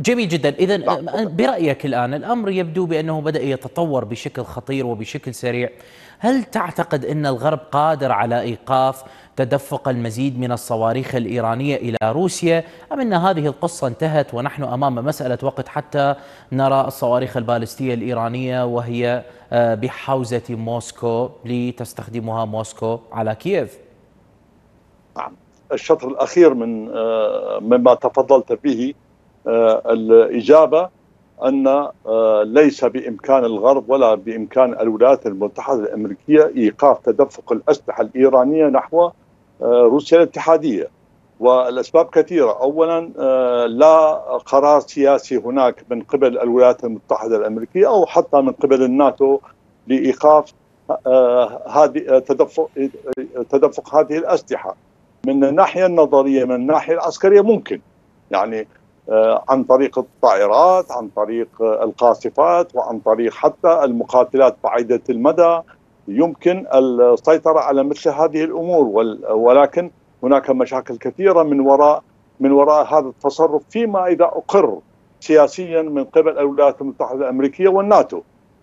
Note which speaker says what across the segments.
Speaker 1: جميل جدا. إذا
Speaker 2: نعم.
Speaker 1: برأيك الآن الأمر يبدو بأنه بدأ يتطور بشكل خطير وبشكل سريع. هل تعتقد أن الغرب قادر على إيقاف تدفق المزيد من الصواريخ الإيرانية إلى روسيا، أم أن هذه القصة انتهت ونحن أمام مسألة وقت حتى نرى الصواريخ البالستية الإيرانية وهي بحوزة موسكو لتستخدمها موسكو على كييف؟
Speaker 2: نعم. الشطر الأخير مما تفضلت به، الإجابة أن ليس بإمكان الغرب ولا بإمكان الولايات المتحدة الأمريكية إيقاف تدفق الأسلحة الإيرانية نحو روسيا الاتحادية، والأسباب كثيرة. أولا، لا قرار سياسي هناك من قبل الولايات المتحدة الأمريكية أو حتى من قبل الناتو لإيقاف هذه تدفق هذه الأسلحة. من الناحية النظرية، من الناحية العسكرية ممكن، يعني عن طريق الطائرات، عن طريق القاصفات، وعن طريق حتى المقاتلات بعيدة المدى يمكن السيطرة على مثل هذه الأمور. ولكن هناك مشاكل كثيرة من وراء هذا التصرف، فيما إذا أقر سياسيا من قبل الولايات المتحدة الأمريكية والناتو.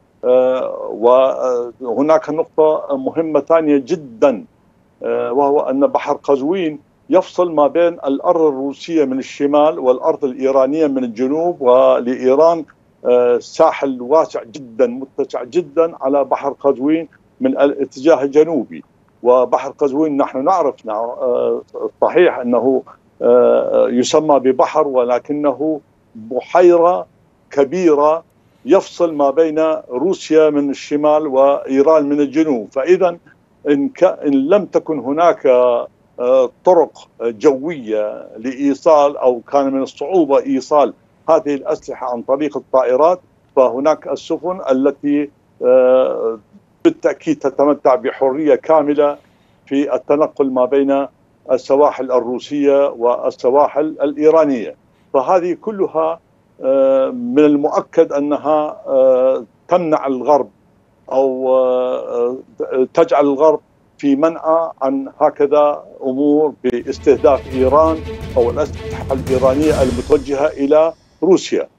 Speaker 2: وهناك نقطة مهمة ثانية جدا، وهو أن بحر قزوين يفصل ما بين الأرض الروسية من الشمال والأرض الإيرانية من الجنوب، ولإيران ساحل واسع جدا متسع جدا على بحر قزوين من الاتجاه الجنوبي. وبحر قزوين نحن نعرف صحيح أنه يسمى ببحر، ولكنه بحيرة كبيرة يفصل ما بين روسيا من الشمال وإيران من الجنوب. فإذا إن لم تكن هناك طرق جوية لإيصال، أو كان من الصعوبة إيصال هذه الأسلحة عن طريق الطائرات، فهناك السفن التي بالتأكيد تتمتع بحرية كاملة في التنقل ما بين السواحل الروسية والسواحل الإيرانية. فهذه كلها من المؤكد أنها تمنع الغرب أو تجعل الغرب في منأى عن هكذا أمور باستهداف إيران أو الأسلحة الإيرانية المتوجهة إلى روسيا.